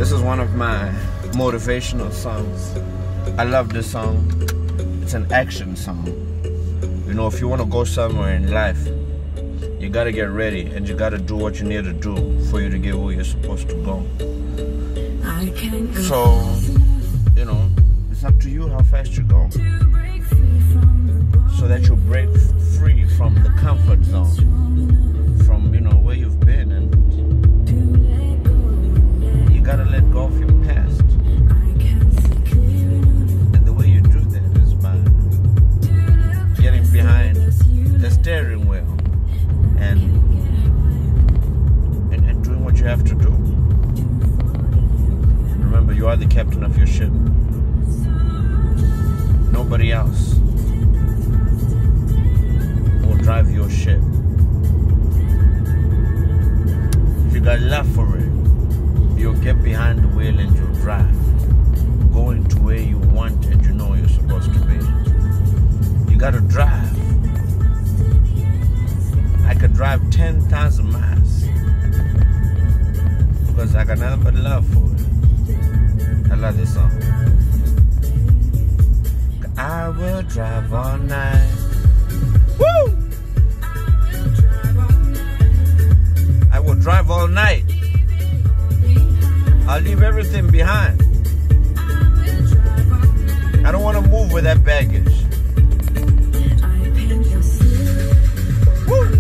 This is one of my motivational songs. I love this song. It's an action song. You know, if you want to go somewhere in life, you gotta get ready and you gotta do what you need to do for you to get where you're supposed to go. So, you know, it's up to you how fast you go, so that you break free from the comfort zone, from, you know, where you've been, and you gotta let go of your past. And the way you do that is by getting behind the steering wheel and doing what you have to do. Remember, you are the captain of your ship. Nobody else will drive your ship. If you got love for it, you'll get behind the wheel and you'll drive, going to where you want and you know you're supposed to be. You gotta drive. I could drive 10,000 miles because I got nothing but love for it. I love this song. I will drive all night. Woo! I will drive all night. I'll leave everything behind. I don't want to move with that baggage. Woo!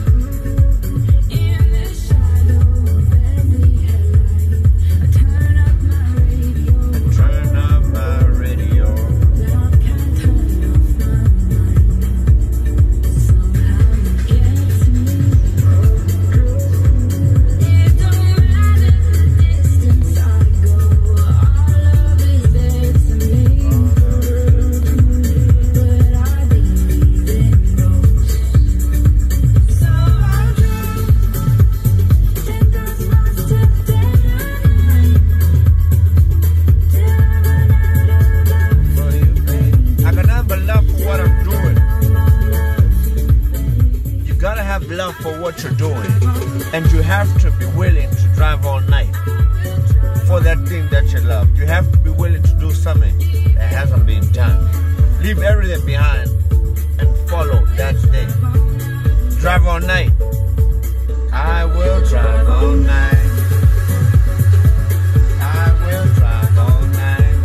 Love for what you're doing, and you have to be willing to drive all night for that thing that you love. You have to be willing to do something that hasn't been done. Leave everything behind and follow that thing. Drive all night. I will drive all night. I will drive all night.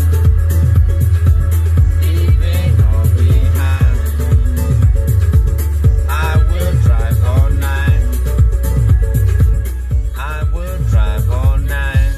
Leaving all behind. I will drive all night. I will drive all night.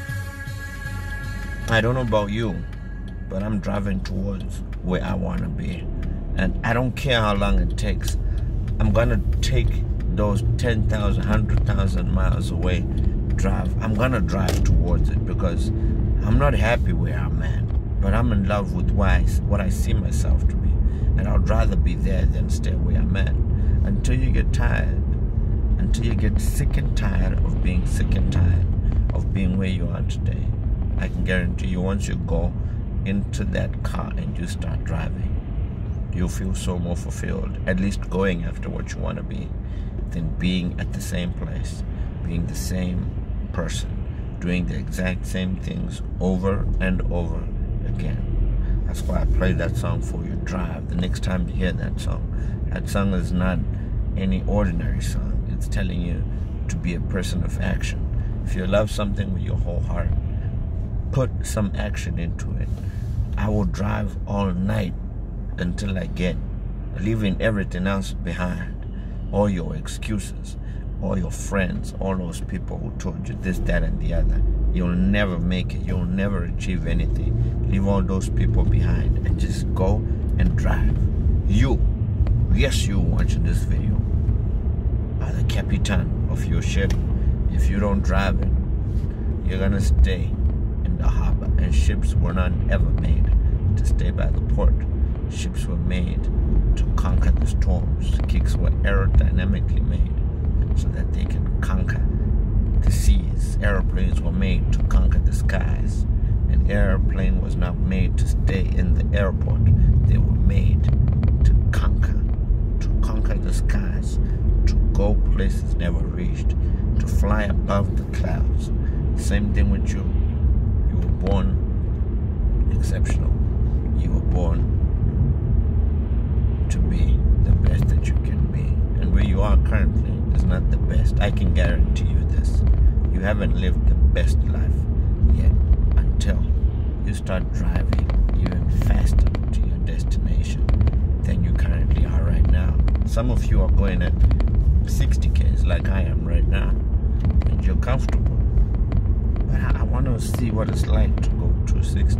I don't know about you, but I'm driving towards where I want to be. And I don't care how long it takes. I'm going to take those 10,000, 100,000 miles away drive. I'm going to drive towards it because I'm not happy where I'm at. But I'm in love with what I see myself to be. And I'd rather be there than stay where I'm at. Until you get tired. Until you get sick and tired of being sick and tired of being where you are today. I can guarantee you, once you go into that car and you start driving, you'll feel so more fulfilled, at least going after what you want to be, than being at the same place, being the same person, doing the exact same things over and over again. That's why I played that song for you. Drive. The next time you hear that song is not any ordinary song. It's telling you to be a person of action. If you love something with your whole heart, put some action into it. I will drive all night until I get, leaving everything else behind. All your excuses, all your friends, all those people who told you this, that, and the other. You'll never make it. You'll never achieve anything. Leave all those people behind and just go and drive. You, yes, you watching this video, are the captain of your ship. If you don't drive it, you're gonna stay in the harbor. And ships were not ever made to stay by the port. Ships were made to conquer the storms. Kicks were aerodynamically made so that they can conquer the seas. Airplanes were made to conquer the skies. An airplane was not made to stay in the airport. They were made to conquer the skies, to go places never reached, to fly above the clouds. same thing with you. You were born exceptional. You were born to be the best that you can be. And where you are currently is not the best. I can guarantee you this. You haven't lived the best life yet until you start driving even faster to your destination than you currently are right now. Some of you are going at 60 k's like I am right now, and you're comfortable. But I want to see what it's like to go 260.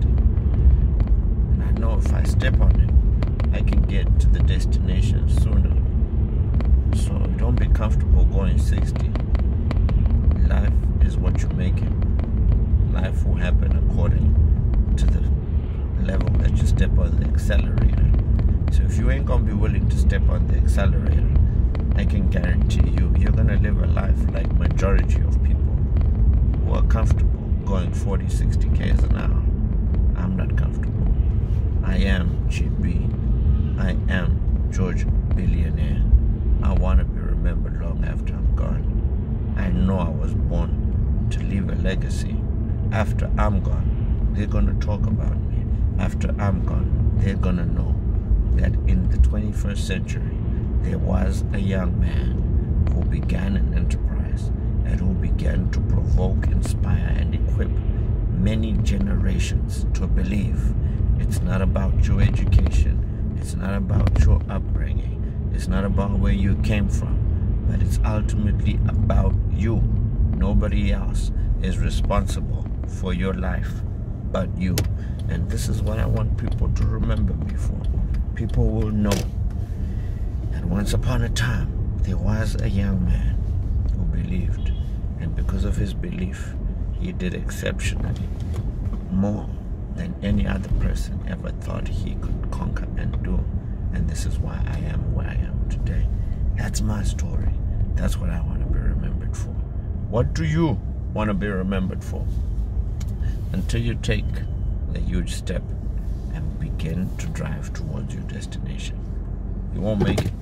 And I know if I step on it, I can get to the destination sooner. So don't be comfortable going 60. Life is what you make it. Life will happen according to the level that you step on the accelerator. So if you ain't gonna be willing to step on the accelerator, I can guarantee you, you're gonna live a life like majority of people who are comfortable going 40, 60 k's an hour. I'm not comfortable. I am GB. I am George Billionaire. I want to be remembered long after I'm gone. I know I was born to leave a legacy. After I'm gone, they're going to talk about me. After I'm gone, they're going to know that in the 21st century, there was a young man who began an enterprise and who began to provoke, inspire, and equip many generations to believe it's not about your education, it's not about your upbringing, it's not about where you came from, but it's ultimately about you. Nobody else is responsible for your life but you. And this is what I want people to remember me for. People will know that once upon a time there was a young man who believed, and because of his belief he did exceptionally more than any other person ever thought he could conquer and do. And this is why I am where I am today. That's my story. That's what I want to be remembered for. What do you want to be remembered for? Until you take a huge step and begin to drive towards your destination, you won't make it.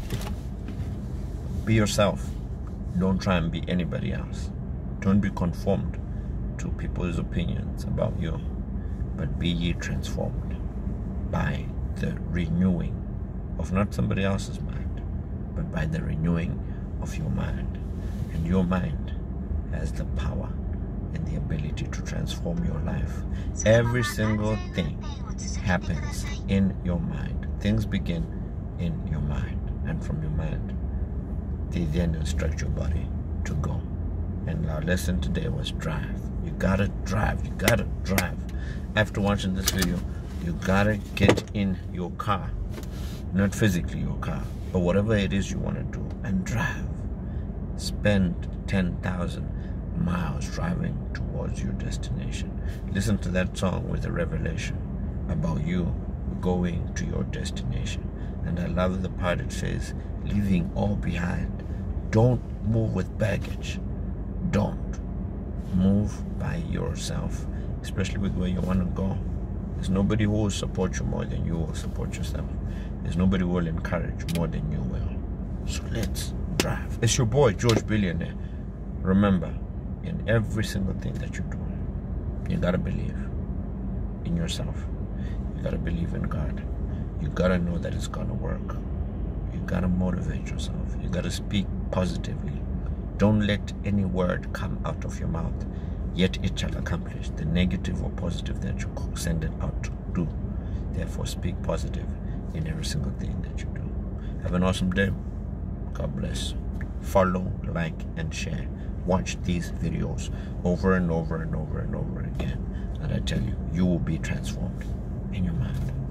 Be yourself. Don't try and be anybody else. Don't be conformed to people's opinions about you, but be ye transformed by the renewing of not somebody else's mind, but by the renewing of your mind. And your mind has the power and the ability to transform your life. Every single thing happens in your mind. Things begin in your mind, and from your mind they then instruct your body to go. And our lesson today was drive. You gotta drive. You gotta drive. After watching this video, you gotta get in your car, not physically your car, but whatever it is you want to do, and drive. Spend 10,000 miles driving towards your destination. Listen to that song with a revelation about you going to your destination. And I love the part it says, leaving all behind. Don't move with baggage. Don't move by yourself, especially with where you want to go. There's nobody who will support you more than you will support yourself. There's nobody who will encourage more than you will. So let's drive. It's your boy, George Billionaire. Remember, in every single thing that you do, you gotta believe in yourself. You gotta believe in God. You gotta know that it's gonna work. You gotta motivate yourself. You gotta speak positively. Don't let any word come out of your mouth, yet it shall accomplish the negative or positive that you send it out to do. Therefore, speak positive in every single thing that you do. Have an awesome day. God bless. Follow, like, and share. Watch these videos over and over and over and over again. And I tell you, you will be transformed in your mind.